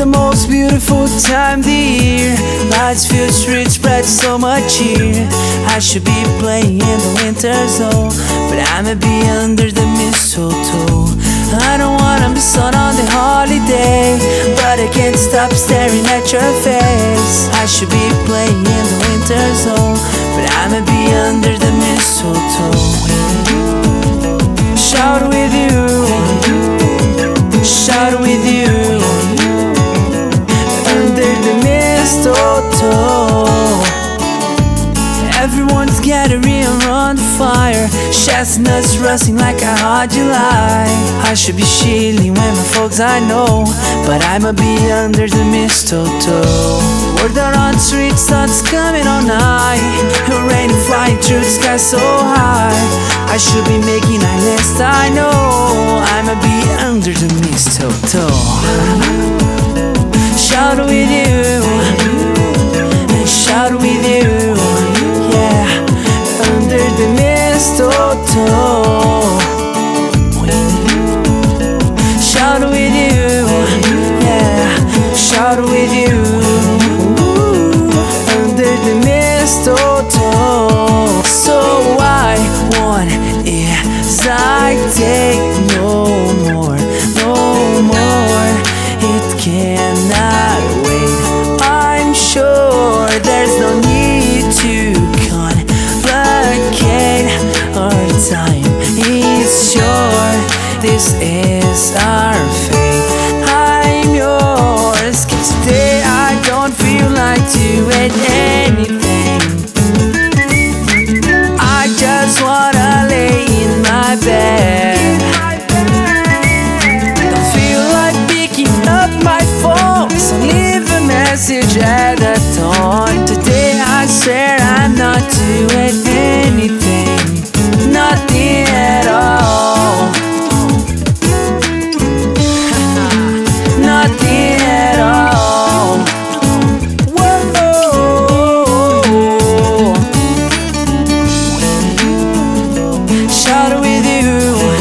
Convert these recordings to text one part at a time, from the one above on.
the most beautiful time of the year. Lights fill streets, spread so much cheer. I should be playing in the winter zone, but I'ma be under the mistletoe. I don't wanna miss out on the holiday, but I can't stop staring at your face. I should be playing in the winter zone, but I'ma be under the mistletoe. Shout with you, shout with you, under the mistletoe. Everyone's gathering around the fire, chestnuts roasting like a hot July. I should be chilling with my folks I know, but I'ma be under the mistletoe. Word out on the street, sun's coming all night, rain flying through the sky so high. I should be making a list, I know. I'ma be under the mistletoe. Shout with you, shout with you, yeah, under the mistletoe. Shout with you, yeah, shout with you, under the mistletoe. So I want is I take no more, no more. It cannot wait. I'm sure there's no need to complicate. Our time is short. This is our fate. I'm yours, 'cause today I don't feel like doing anything. I just wanna lay in my bed. Don't feel like picking up my phone, so leave a message at the tone. Today I swear I'm not doing anything, nothing at all. Nothing at all. Whoa. Shout with you,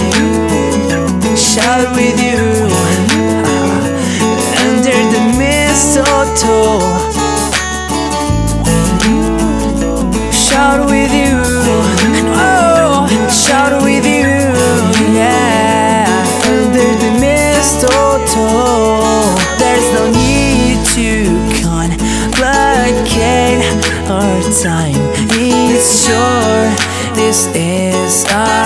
shout with you, under the mistletoe. Shout with you, oh, shout with you, yeah, under the mistletoe. There's no need to complicate. Our time is short. This is our